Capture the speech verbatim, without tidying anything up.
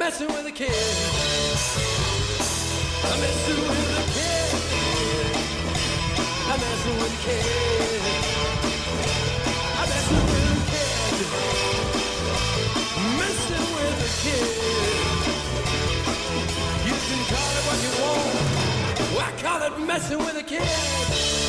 messing with a kid. I'm messing with a kid. I'm messing with a kid. I'm messing with a kid. Messing with a kid. You can call it what you want. I call it messing with a kid.